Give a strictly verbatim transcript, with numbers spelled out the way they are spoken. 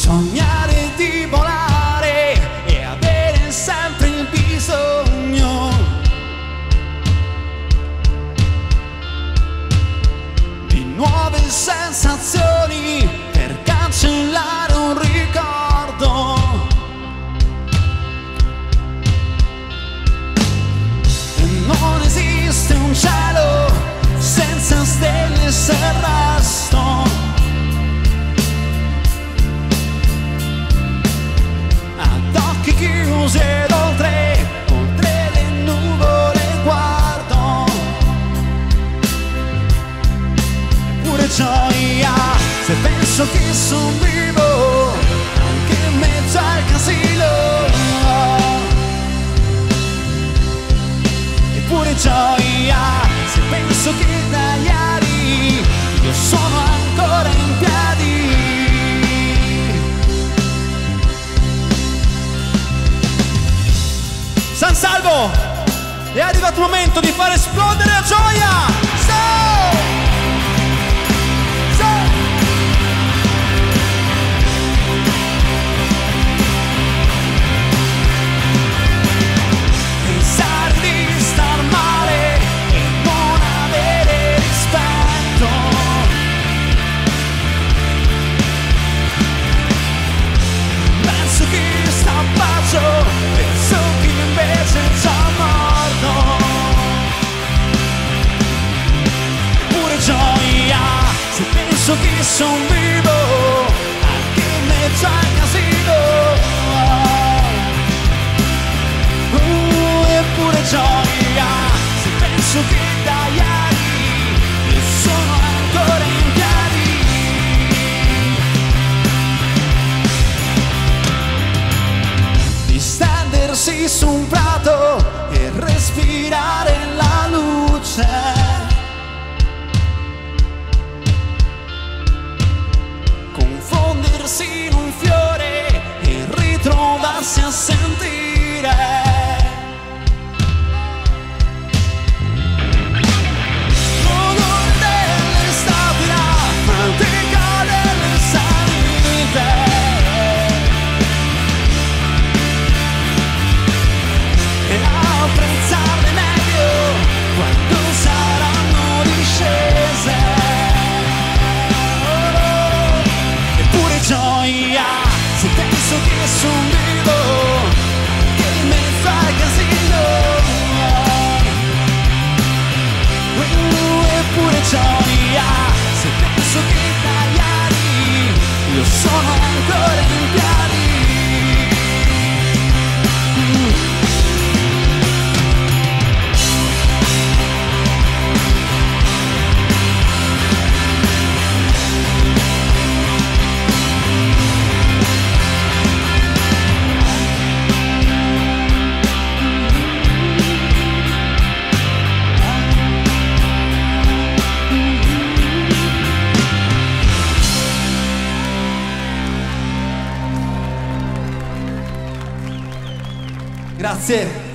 sognare di volare e avere sempre il bisogno di nuove sensazioni per cancellare un ricordo. E non esiste un cielo senza stelle se il resto chiusi ed oltre, oltre le nuvole guardo. Eppure gioia se penso che son vivo anche in mezzo al casino. Eppure gioia se penso che da ieri io sono ancora in piedi. San Salvo, è arrivato il momento di far esplodere la gioia! So! So! Pensare di star male e non avere rispetto. Penso che sta bacio, penso che invece già morto. Eppure gioia se penso che son vivo anche in mezzo al casino. Uh, eppure gioia se penso che da ieri io sono ancora in piedi. Distendersi su un prato e respirare la luce, confondersi in un fiore e ritrovarsi a sentire l'odore dell'estate, la fatica delle salite. E apprezzarle meglio quando saranno discese. Oh, eppure gioia se penso che son vivo anche in mezzo al casino. Oh, eppure gioia se penso che da ieri io sono ancora in piedi. Grazie.